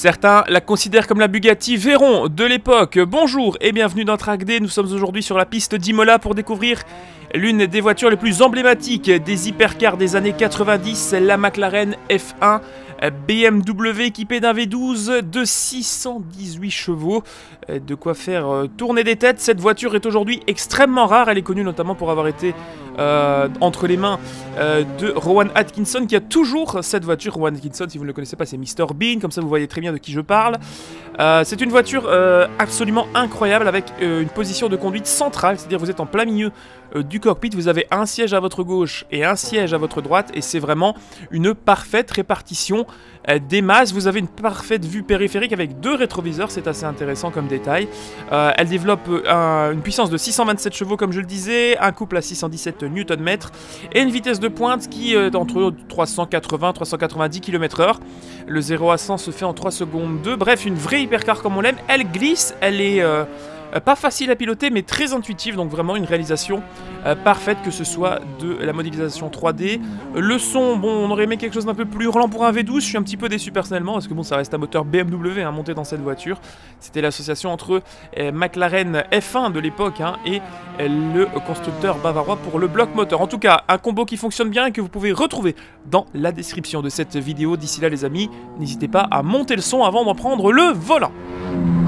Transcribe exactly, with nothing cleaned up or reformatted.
Certains la considèrent comme la Bugatti Veyron de l'époque. Bonjour et bienvenue dans Track Day. Nous sommes aujourd'hui sur la piste d'Imola pour découvrir l'une des voitures les plus emblématiques des hypercars des années quatre-vingt-dix, la McLaren F un B M W équipée d'un V douze de six cent dix-huit chevaux. De quoi faire tourner des têtes. Cette voiture est aujourd'hui extrêmement rare. Elle est connue notamment pour avoir été euh, entre les mains euh, de Rowan Atkinson, qui a toujours cette voiture. Rowan Atkinson, si vous ne le connaissez pas, c'est Mister Bean. Comme ça, vous voyez très bien de qui je parle. Euh, c'est une voiture euh, absolument incroyable avec euh, une position de conduite centrale. C'est-à-dire vous êtes en plein milieu euh, du cockpit. Vous avez un siège à votre gauche et un siège à votre droite. Et c'est vraiment une parfaite répartition euh, des masses. Vous avez une parfaite vue périphérique avec deux rétroviseurs. C'est assez intéressant comme détail. Euh, elle développe un, une puissance de six cent vingt-sept chevaux, comme je le disais, un couple à six cent dix-sept newton mètres et une vitesse de pointe qui est entre trois cent quatre-vingts et trois cent quatre-vingt-dix kilomètres heure. Le zéro à cent se fait en trois secondes deux. Bref, une vraie hypercar comme on l'aime. Elle glisse, elle est euh, pas facile à piloter mais très intuitive, donc vraiment une réalisation euh, parfaite, que ce soit de la modélisation trois D. Le son, bon, on aurait aimé quelque chose d'un peu plus hurlant pour un V douze. Je suis un petit peu déçu personnellement parce que bon, ça reste un moteur B M W hein, monté dans cette voiture. C'était l'association entre euh, McLaren F un de l'époque hein, et euh, le constructeur bavarois pour le bloc moteur. En tout cas, un combo qui fonctionne bien et que vous pouvez retrouver dans la description de cette vidéo. D'ici là les amis, n'hésitez pas à monter le son avant d'en prendre le volant.